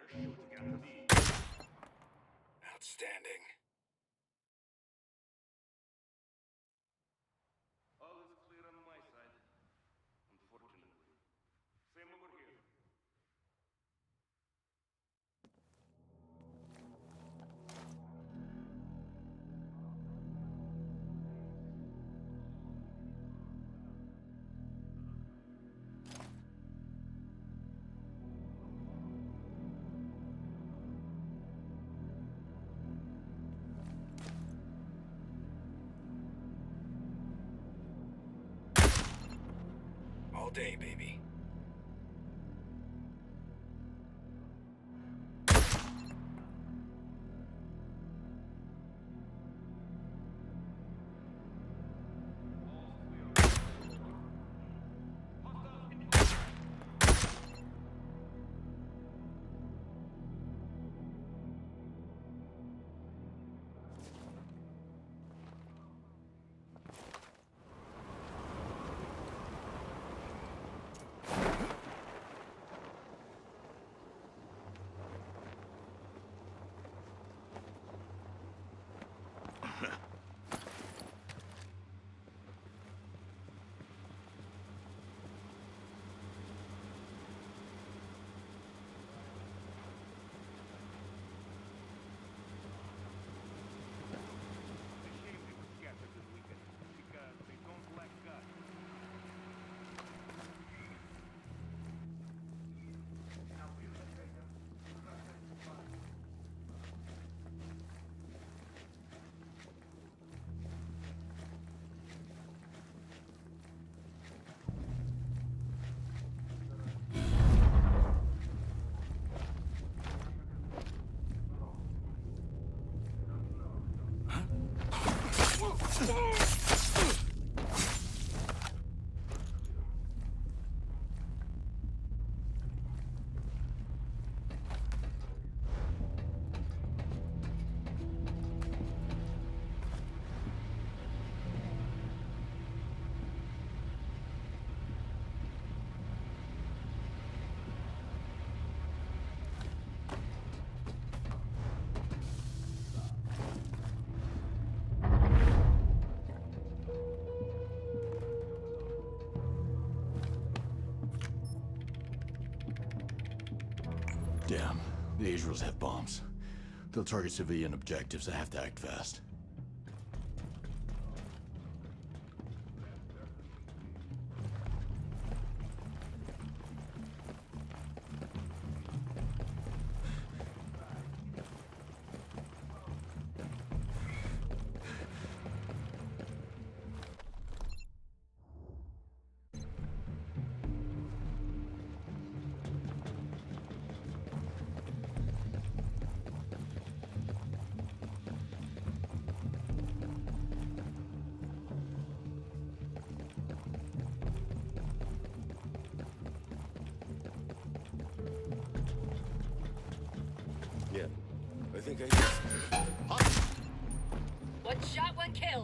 Outstanding. All is clear on my side, unfortunately. Same over here. All day, baby. Damn, the Israels have bombs. They'll target civilian objectives. I have to act fast. Yeah, I think I just... One shot, one kill.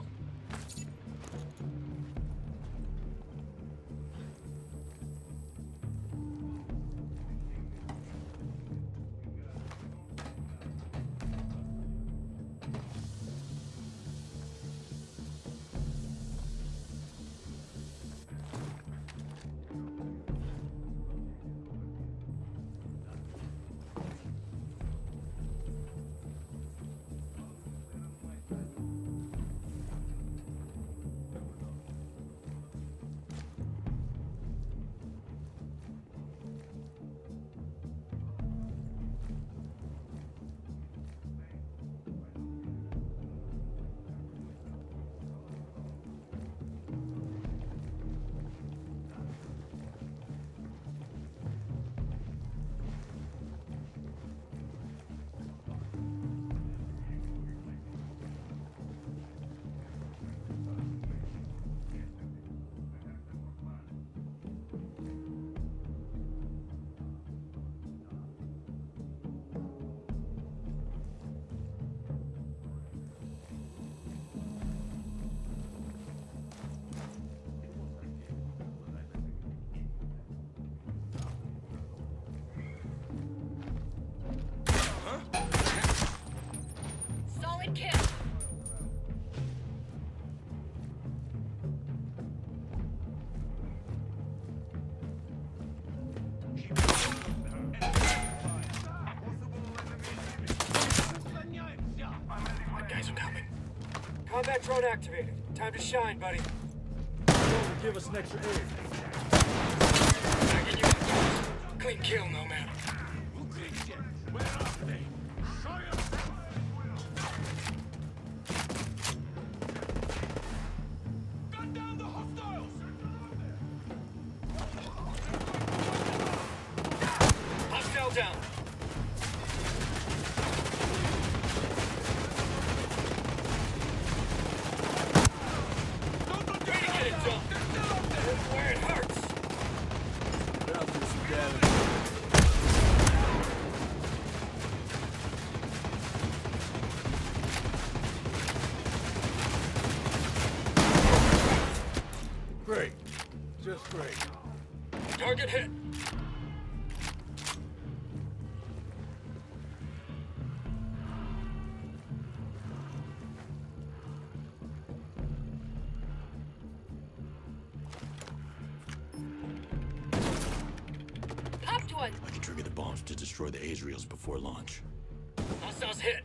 Combat drone activated. Time to shine, buddy. Give us an extra aid. Back in you up. Clean kill, Nomad. Where are they? Show yourself! Gun down the hostiles! Hostile down. Way to get it done. Where it hurts. That'll do some damage. Great. Just great. Target hit. Popped one. I can trigger the bombs to destroy the Azraels before launch. Hostiles hit.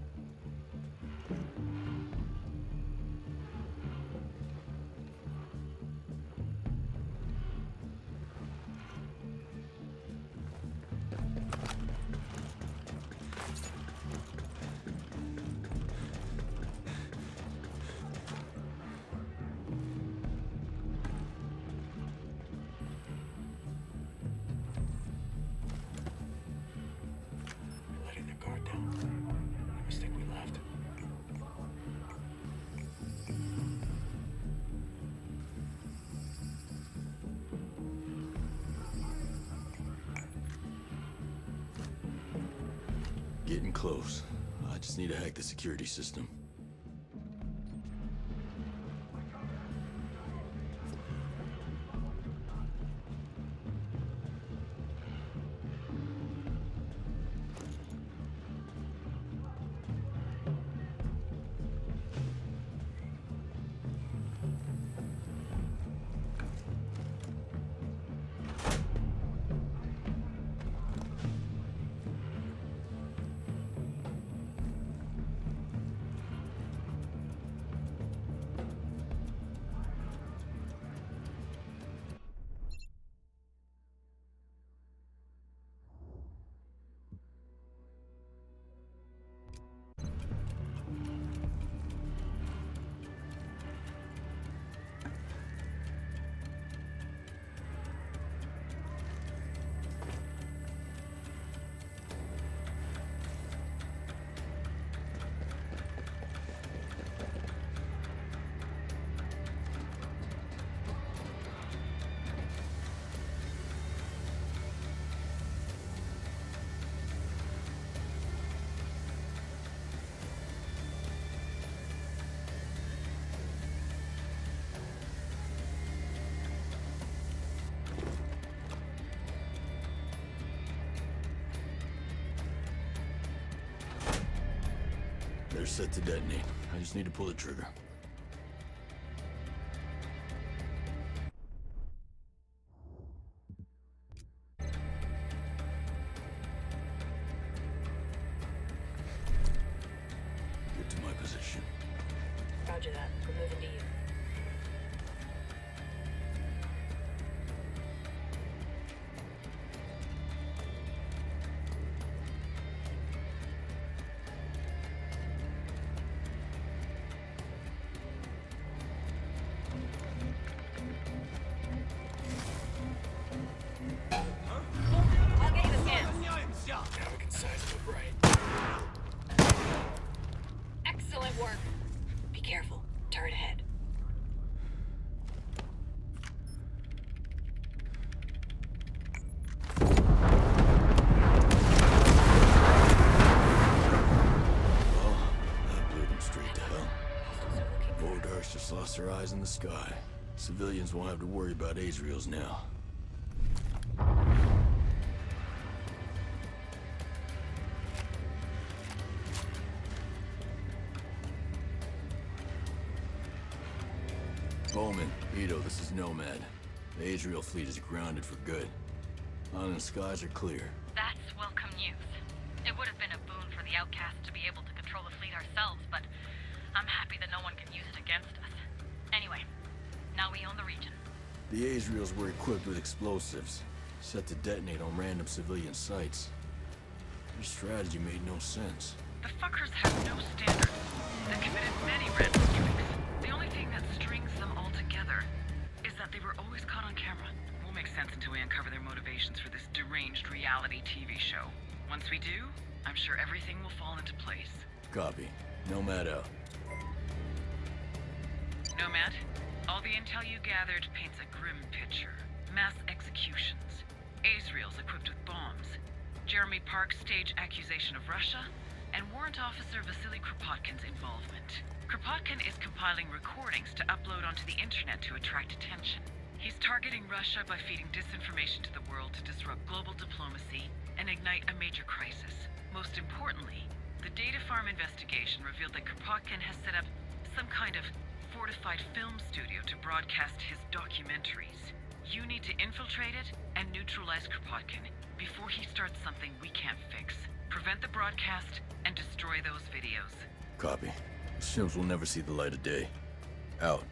Letting their guard down. A mistake we left. Getting close. I just need to hack the security system. They're set to detonate. I just need to pull the trigger. Get to my position. Roger that. We're moving to you. I'll get you the scans. Now we can size it up right. Excellent work. Be careful. Turret ahead. Well, that blew them straight to hell. Vodarks just lost their eyes in the sky. Civilians won't have to worry about Azraels now. Bowman, Ito, this is Nomad. The Azrael fleet is grounded for good. Island skies are clear. That's welcome news. It would have been a boon for the outcasts to be able to control the fleet ourselves, but I'm happy that no one can use it against us. Anyway, now we own the region. The Azraels were equipped with explosives, set to detonate on random civilian sites. Your strategy made no sense. The fuckers have no standards. They committed many random strikes. The only thing that strings them all together is that they were always caught on camera. Won't make sense until we uncover their motivations for this deranged reality TV show. Once we do, I'm sure everything will fall into place. Copy. Nomad out. Nomad, all the intel you gathered paints a grim picture. Mass executions. Azraels equipped with bombs. Jeremy Park's stage accusation of Russia, and Warrant Officer Vasily Kropotkin's involvement. Kropotkin is compiling recordings to upload onto the internet to attract attention. He's targeting Russia by feeding disinformation to the world to disrupt global diplomacy and ignite a major crisis. Most importantly, the data farm investigation revealed that Kropotkin has set up some kind of fortified film studio to broadcast his documentaries. You need to infiltrate it and neutralize Kropotkin before he starts something we can't fix. Prevent the broadcast and destroy those videos. Copy. Those films will never see the light of day. Out.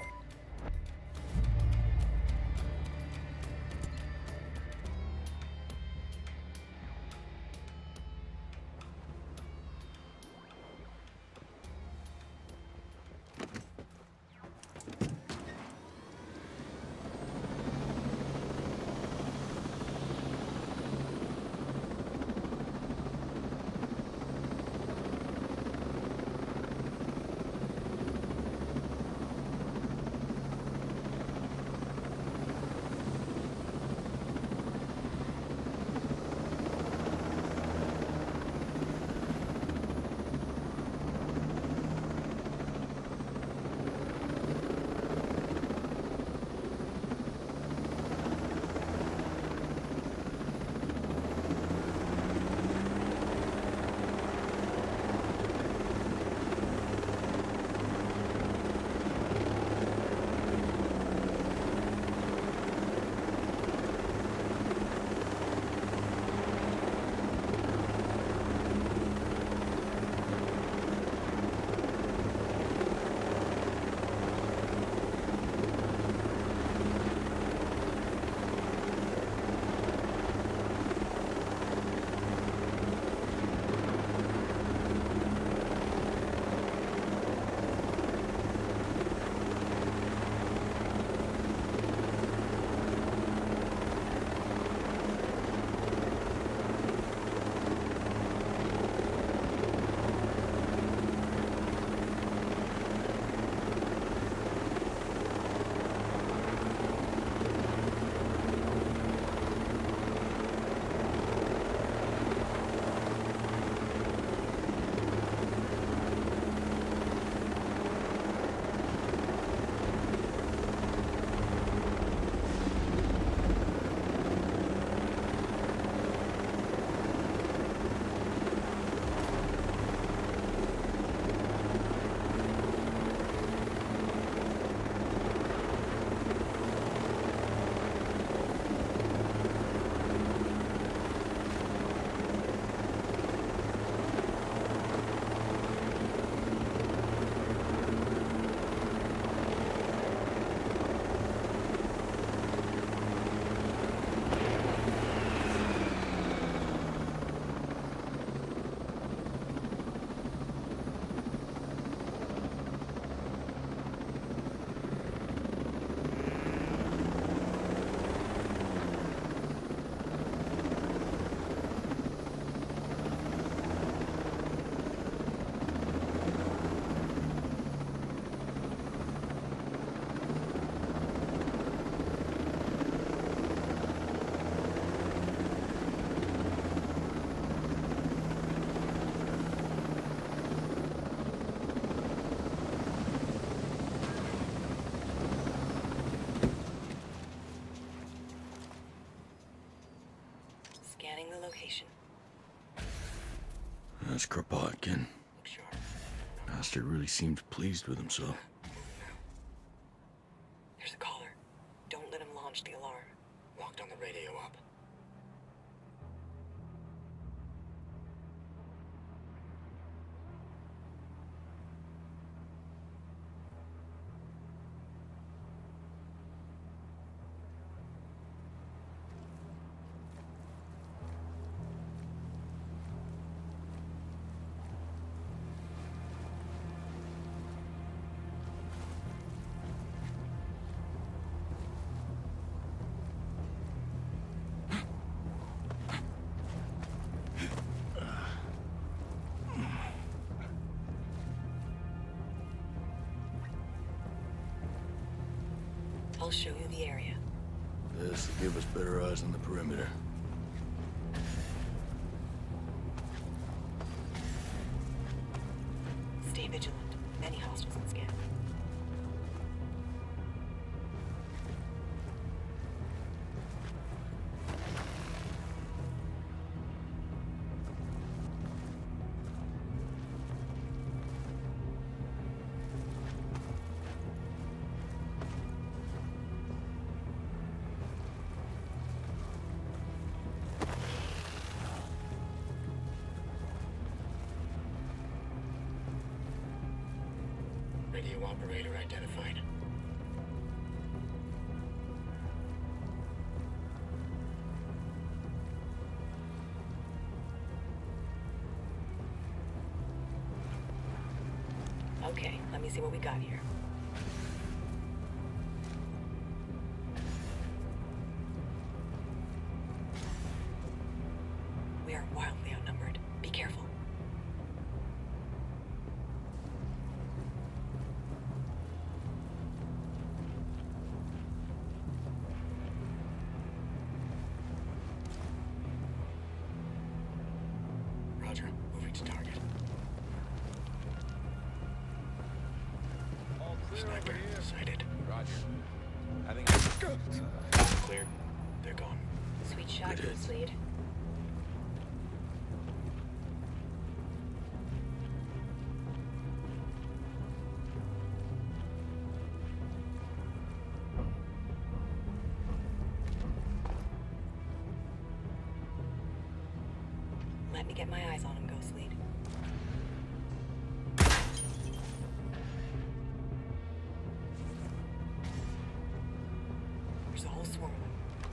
Scanning the location. That's Kropotkin. Look sharp. Bastard really seemed pleased with himself. There's a caller. Don't let him launch the alarm. Locked on the radio up. I'll show you the area. This will give us better eyes on the perimeter. Stay vigilant. Many hostiles on scan. Radio operator identified. Okay, let me see what we got here. We are wildly outnumbered. Be careful. Roger. Moving to target. All clear over Sniper here. sighted. Roger. Having Clear. They're gone. Sweet shot, Good hit. Goose Lead. Let me get my eyes on him, Ghost Lead. There's a whole swarm of them.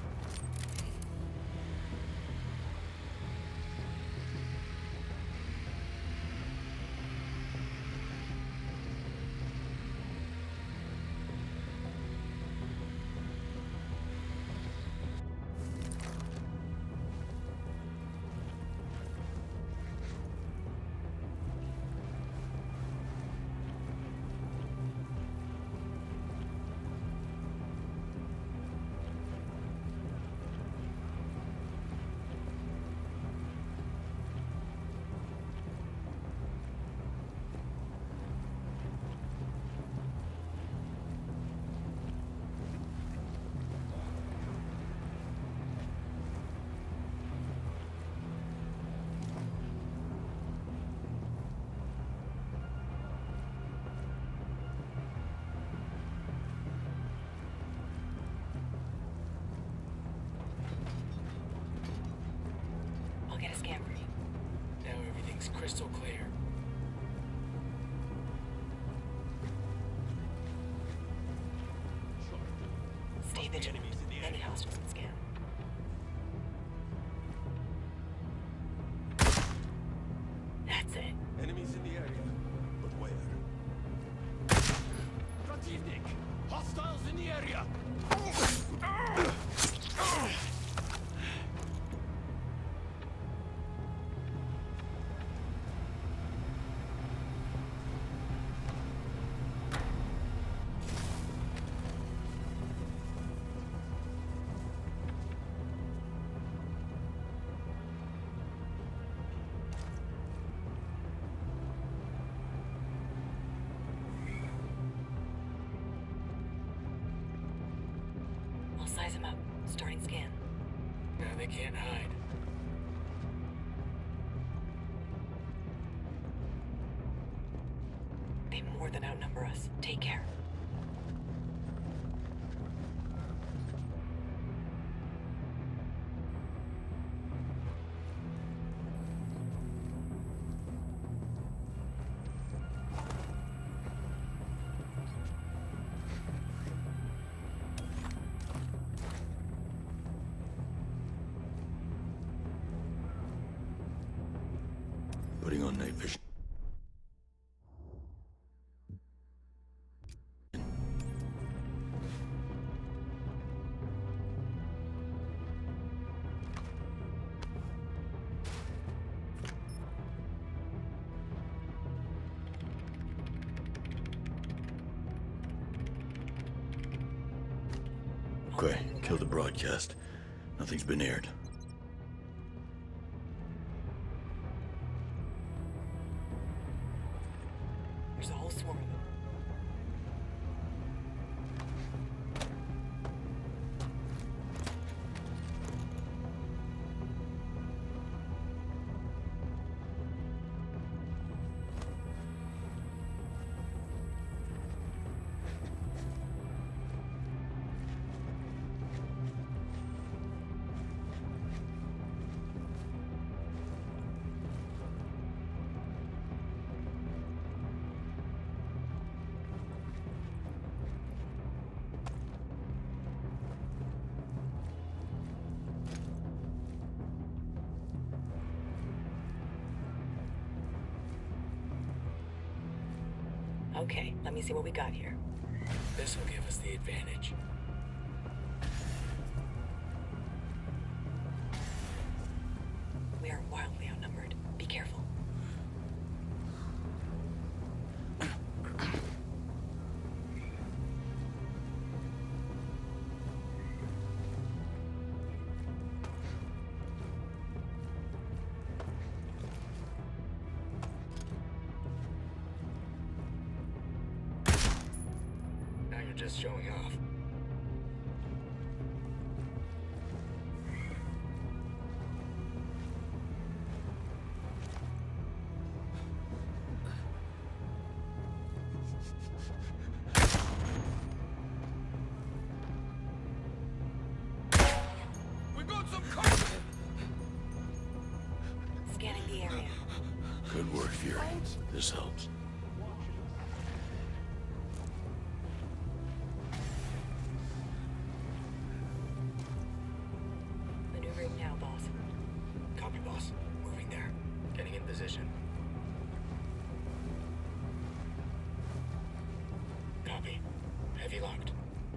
I'll get a scan for you. Now everything's crystal clear. Stay vigilant. Many hostiles on scan. That's it. Enemies in the area. But where? Противник! Hostiles in the area! I'll size him up. Starting scan. Now they can't hide. They more than outnumber us. Take care. Putting on night vision. Okay, kill the broadcast. Nothing's been aired. There's a whole swarm of them. Okay, let me see what we got here. This will give us the advantage. We are wildly outnumbered. Be careful. Now you're just showing off. We got some cover! Scanning the area. Good work, Fury. This helps. Maneuvering now, boss. Copy, boss. Moving there. Getting in position. Copy. Heavy locked.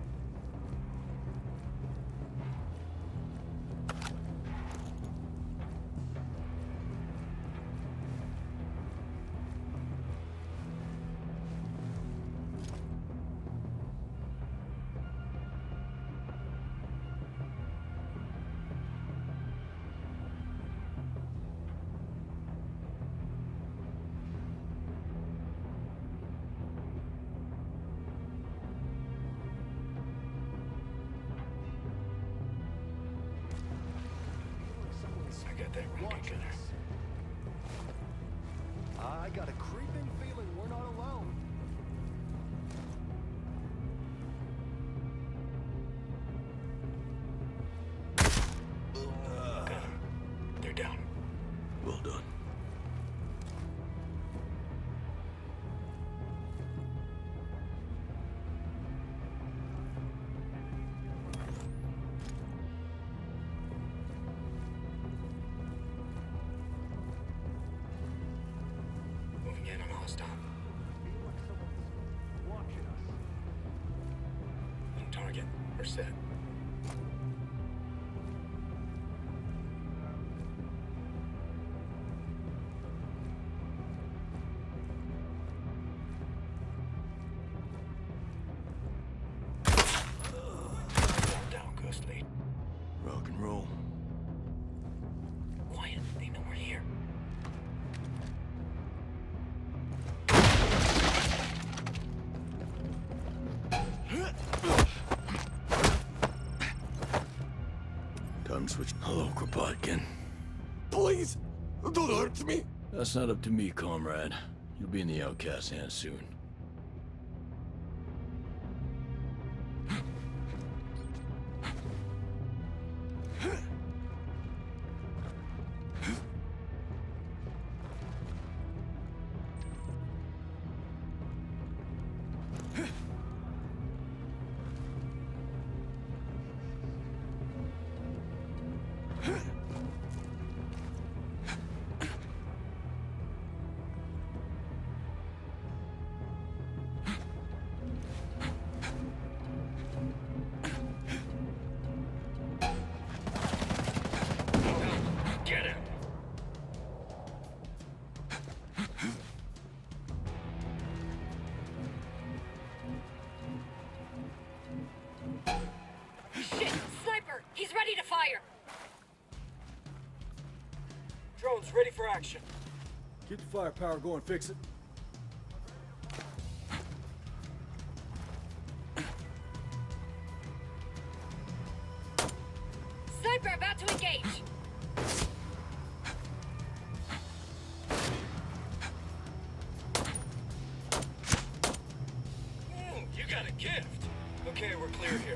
I got that rocket gunner. I got a creeping feeling we're not alone. Got 'em. They're down. Well done. Moving in on hostile. Feel like someone's watching us. On target. We're set. Down, Ghost Lead. Rock and roll. Quiet. They know we're here. Time to switch. Hello, Kropotkin. Please, don't hurt me. That's not up to me, comrade. You'll be in the outcast hands soon. drones ready for action. Get the firepower going, fix it. Sniper about to engage! You got a gift. Okay, we're clear here.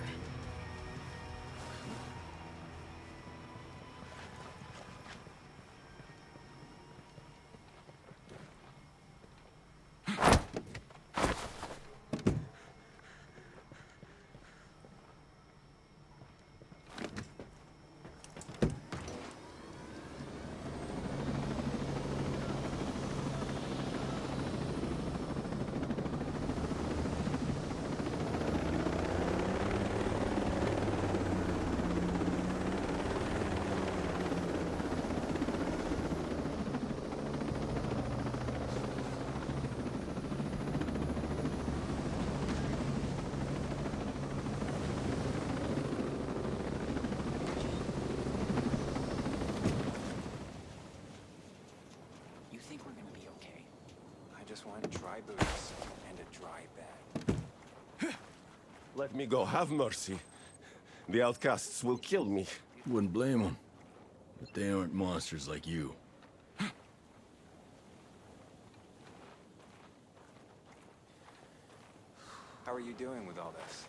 Dry boots and a dry bag. Let me go. Have mercy. The outcasts will kill me. Wouldn't blame them. But they aren't monsters like you. How are you doing with all this?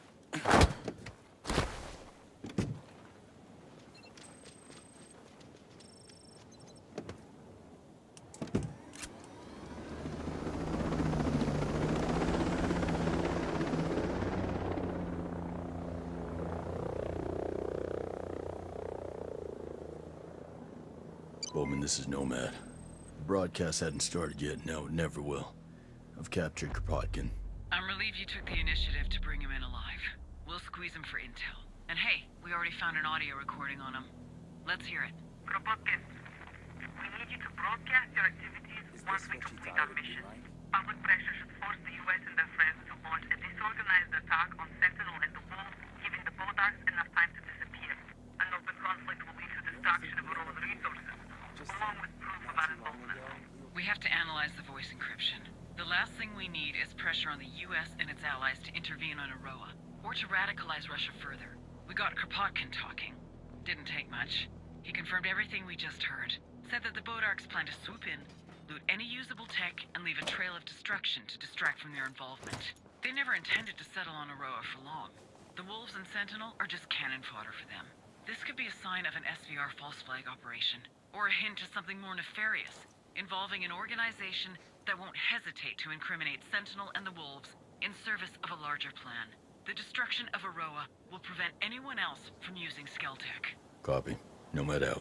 Bowman, this is Nomad. The broadcast hadn't started yet, no, it never will. I've captured Kropotkin. I'm relieved you took the initiative to bring him in alive. We'll squeeze him for intel. And hey, we already found an audio recording on him. Let's hear it. Kropotkin, we need you to broadcast your activities once we complete our mission. Public pressure should force the US and their friends to launch a disorganized attack on Sentinel and the Wolves, giving the Bodarks enough time to disappear. An open conflict will lead to destruction of Aurora's resources, along with proof of our involvement. We have to analyze the voice encryption. The last thing we need is pressure on the US and its allies to intervene on Aurora, or to radicalize Russia further. We got Kropotkin talking. Didn't take much. He confirmed everything we just heard. Said that the Bodarks plan to swoop in, loot any usable tech, and leave a trail of destruction to distract from their involvement. They never intended to settle on Aurora for long. The Wolves and Sentinel are just cannon fodder for them. This could be a sign of an SVR false flag operation, or a hint to something more nefarious, involving an organization that won't hesitate to incriminate Sentinel and the Wolves in service of a larger plan. The destruction of Aurora will prevent anyone else from using Skeltech. Copy. Nomad out.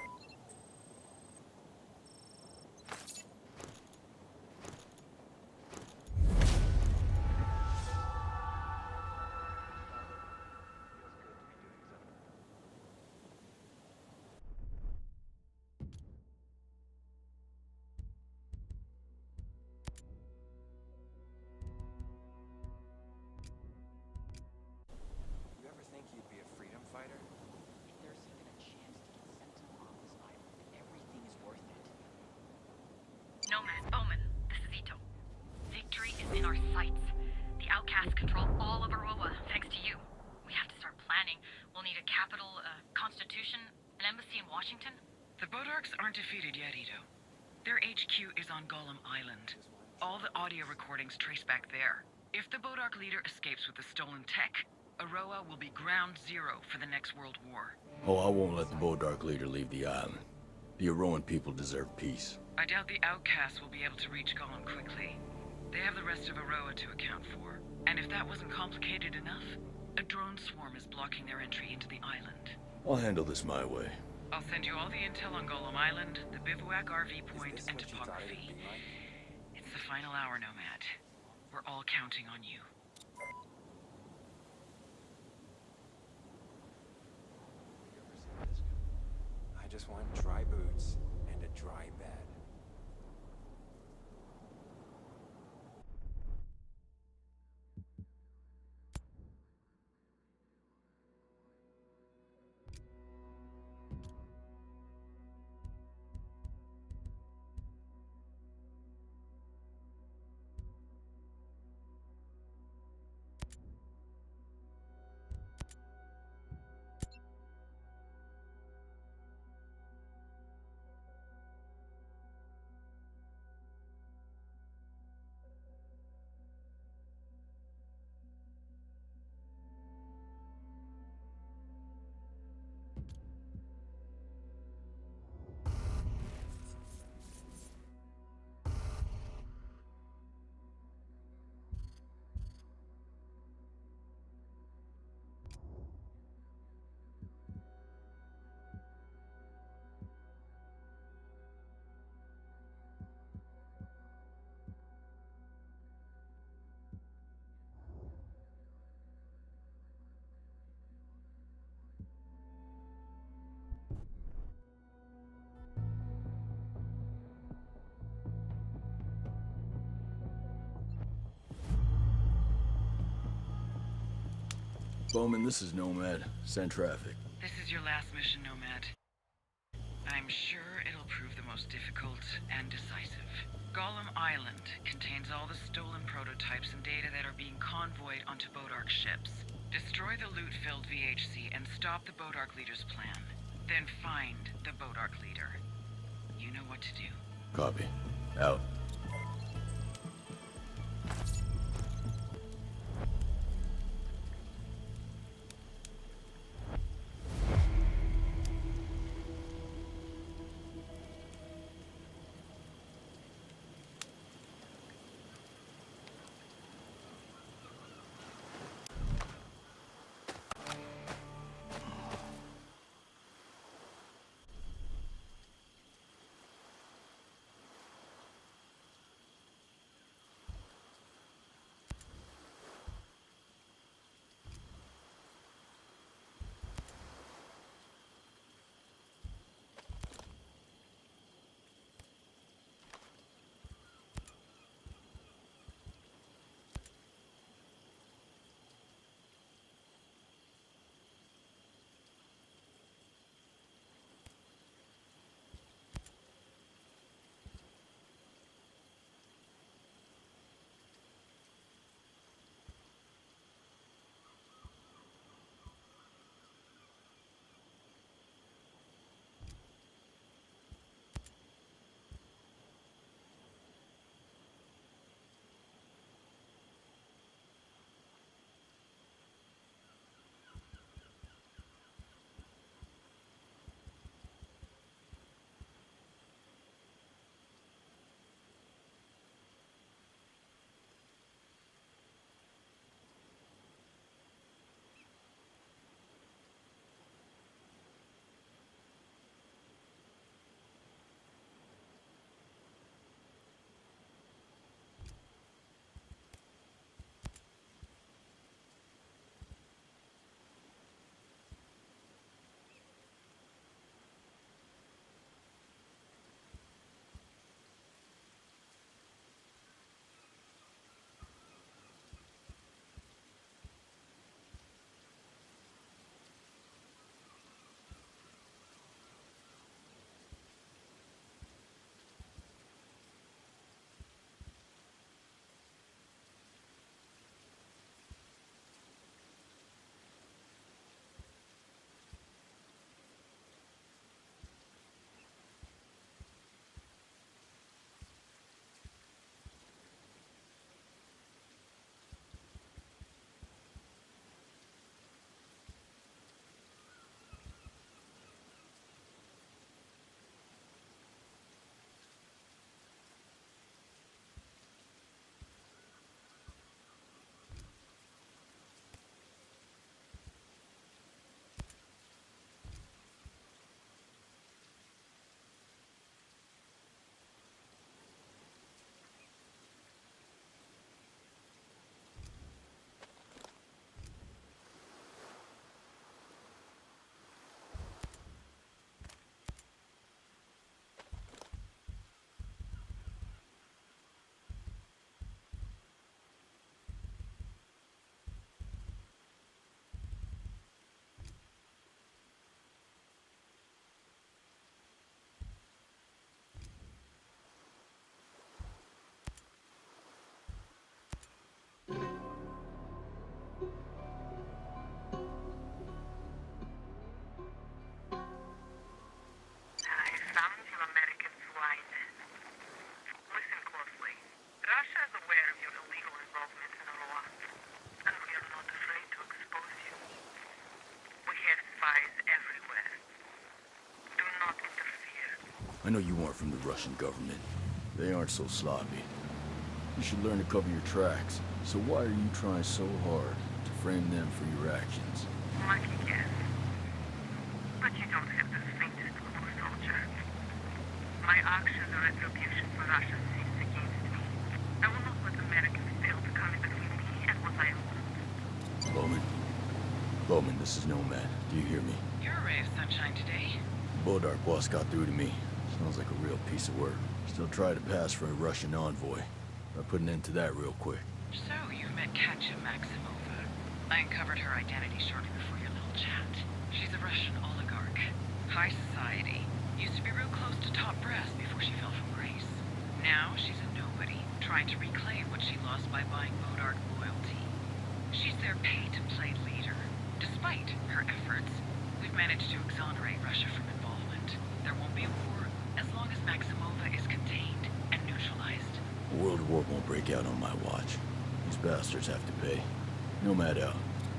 You ever think you'd be a freedom fighter? If there's even a chance to get Sentinel off this island, everything is worth it. Nomad, Bowman, this is Ito. Victory is in our sights. The outcasts control all of Aurora, thanks to you. We have to start planning. We'll need a capital, constitution, an embassy in Washington. The Bodarks aren't defeated yet, Ito. Their HQ is on Golem Island. All the audio recordings trace back there. If the Bodark leader escapes with the stolen tech, Aurora will be ground zero for the next world war. Oh, I won't let the Bodark leader leave the island. The Auroran people deserve peace. I doubt the outcasts will be able to reach Golem quickly. They have the rest of Aurora to account for. And if that wasn't complicated enough, a drone swarm is blocking their entry into the island. I'll handle this my way. I'll send you all the intel on Golem Island, the bivouac RV point, and topography. It's the final hour, Nomad. We're all counting on you. I just want dry boots and a dry bed. Bowman, this is Nomad. Send traffic. This is your last mission, Nomad. I'm sure it'll prove the most difficult and decisive. Golem Island contains all the stolen prototypes and data that are being convoyed onto Bodark ships. Destroy the loot-filled VHC and stop the Bodark leader's plan. Then find the Bodark leader. You know what to do. Copy. Out. I know you aren't from the Russian government. They aren't so sloppy. You should learn to cover your tracks. So why are you trying so hard to frame them for your actions? Lucky guess. But you don't have the faintest clue, soldier. My actions are retribution for Russia's sins against me. I will not let Americans fail to come in between me and what I want. Bowman? Bowman, this is Nomad. Do you hear me? You're a ray of sunshine today. Bodark boss got through to me. Sounds like a real piece of work. Still try to pass for a Russian envoy. I'll put an end to that real quick. So, you met Katya Maximova. I uncovered her identity shortly before your little chat. She's a Russian oligarch. High society. Used to be real close to top brass before she fell from grace. Now she's a nobody, trying to reclaim what she lost by buying Modark loyalty. She's their pay-to-play leader. Despite her efforts, we've managed to exonerate Russia from involvement. There won't be a war as long as Maximova is contained and neutralized. A world war won't break out on my watch. These bastards have to pay. Nomad out.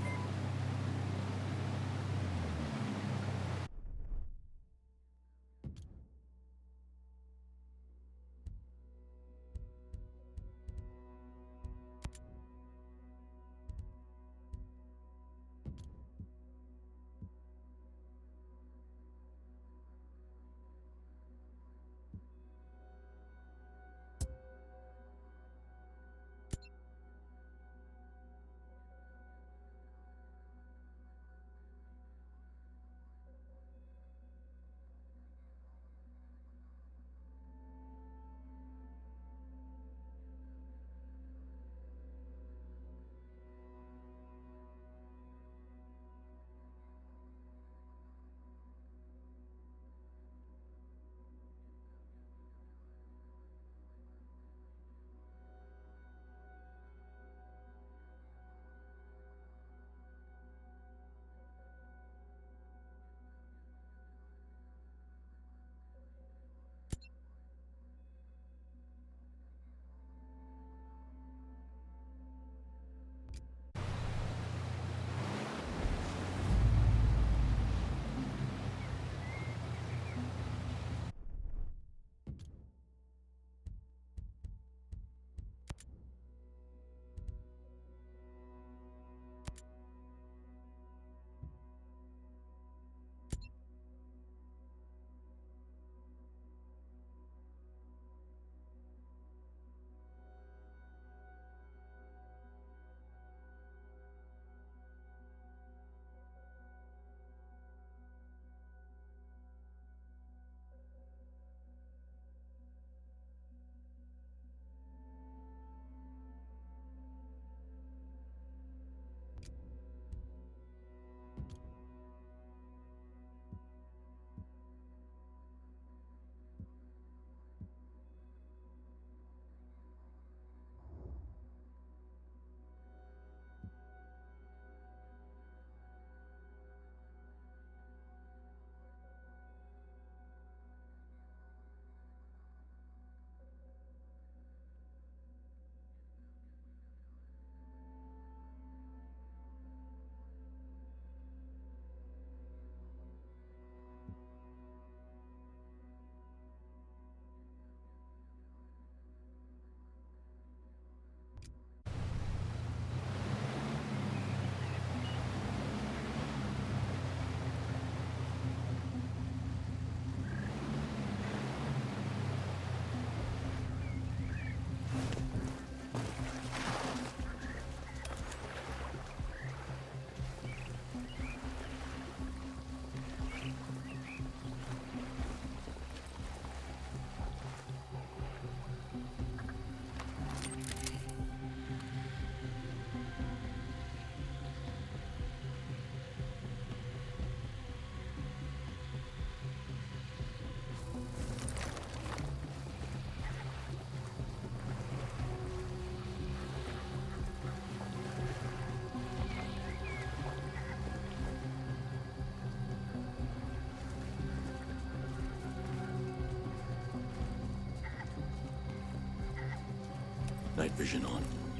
Night vision on.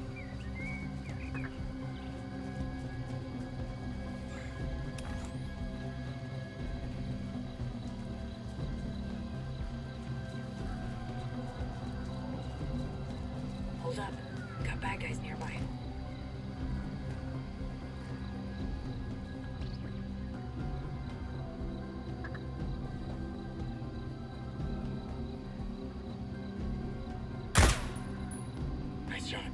Hold up. Got bad guys nearby. Nice shot.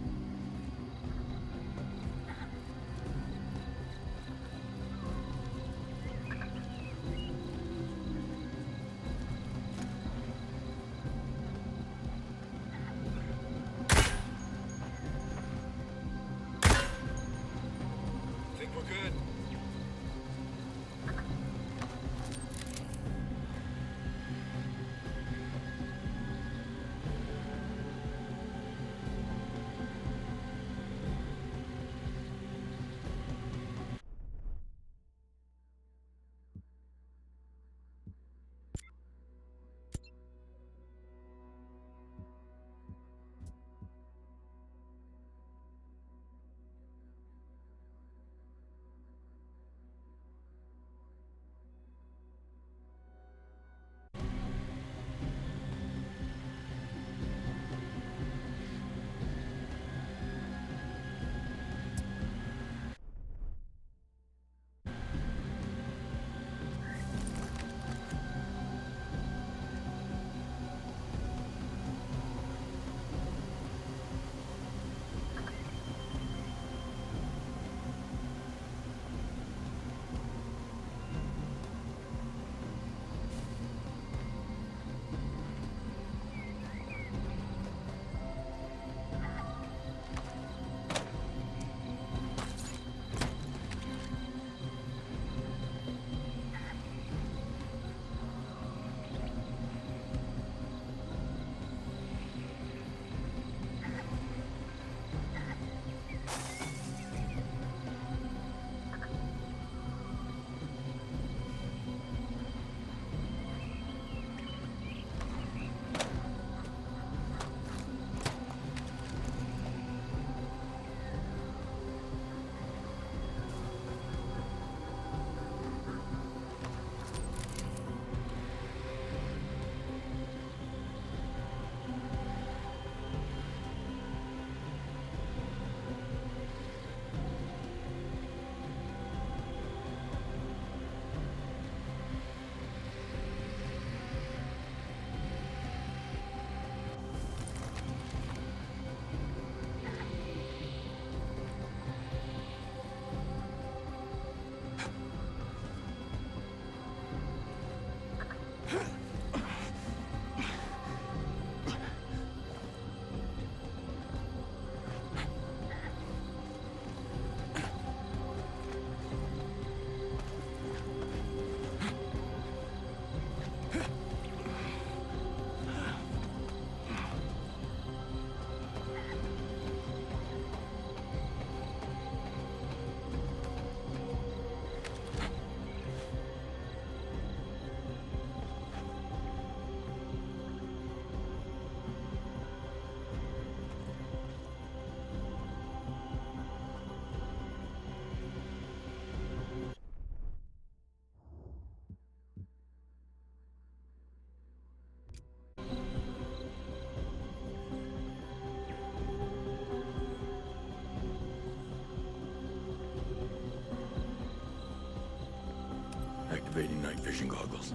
vision goggles.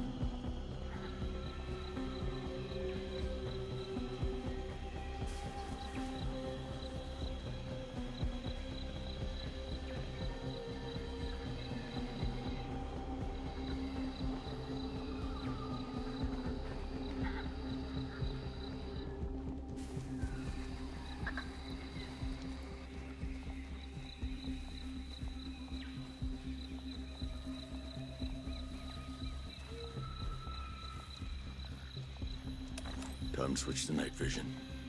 Time to switch to night vision.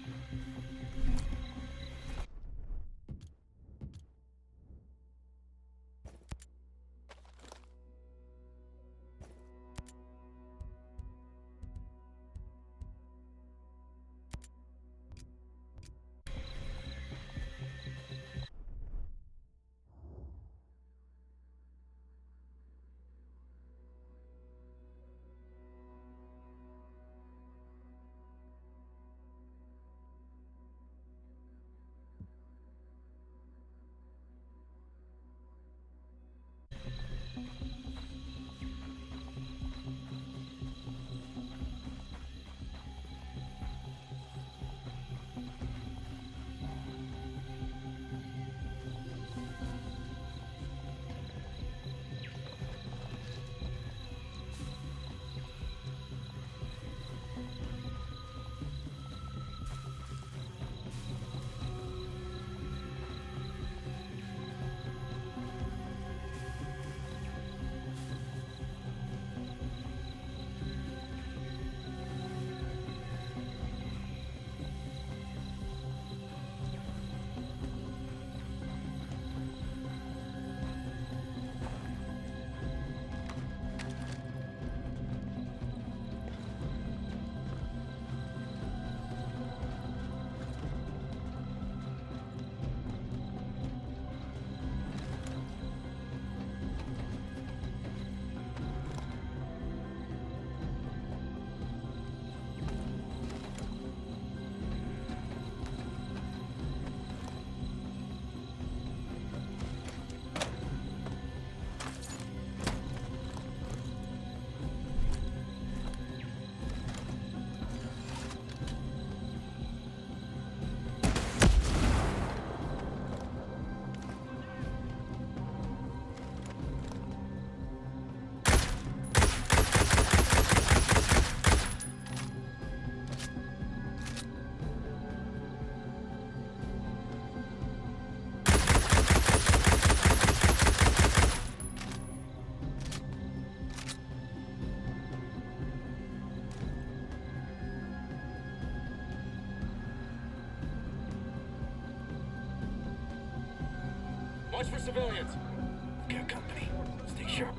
Watch for civilians. Got company. Stay sharp.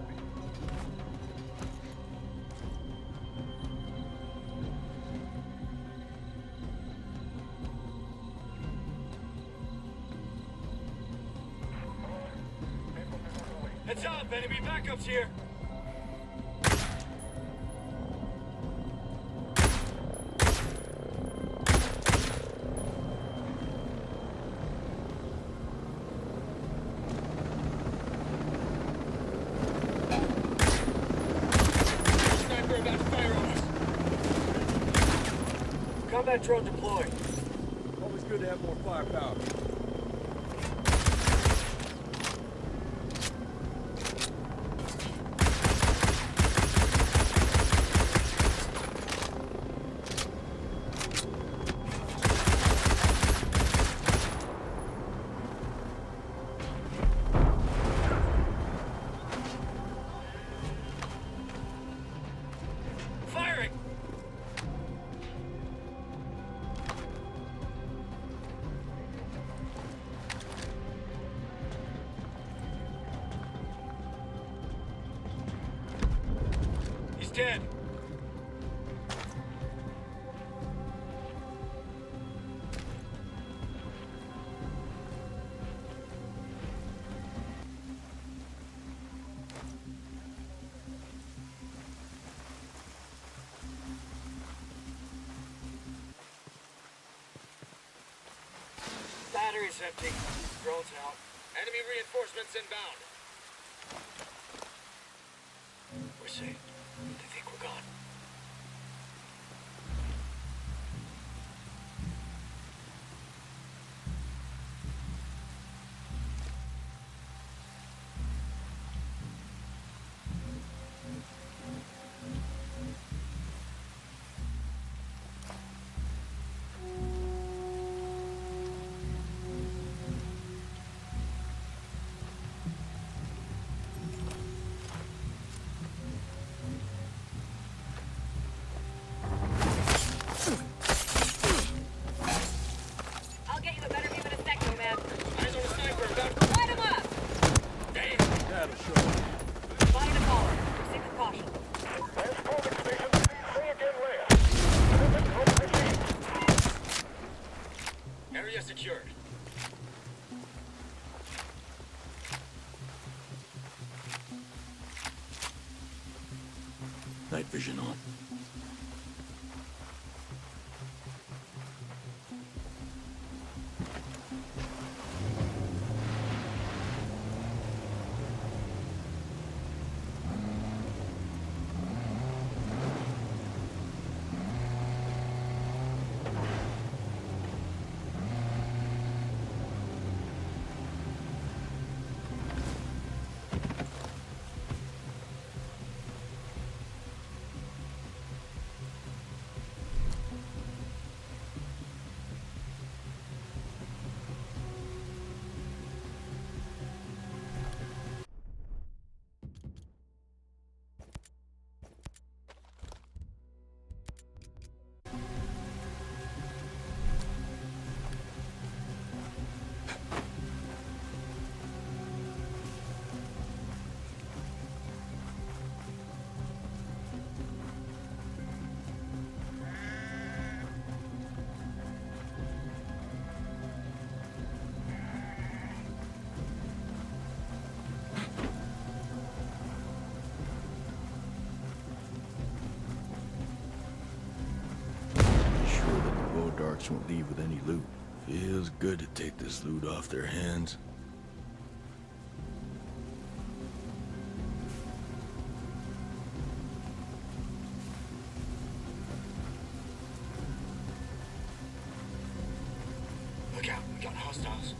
Heads up, enemy backups here. Combat drone deployed. Always good to have more firepower. Firing! He's dead. Battery's empty. Drone's out. Enemy reinforcements inbound. We're secured. Night vision on. Darks won't leave with any loot. Feels good to take this loot off their hands. Look out, we got hostiles.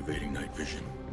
Activating night vision.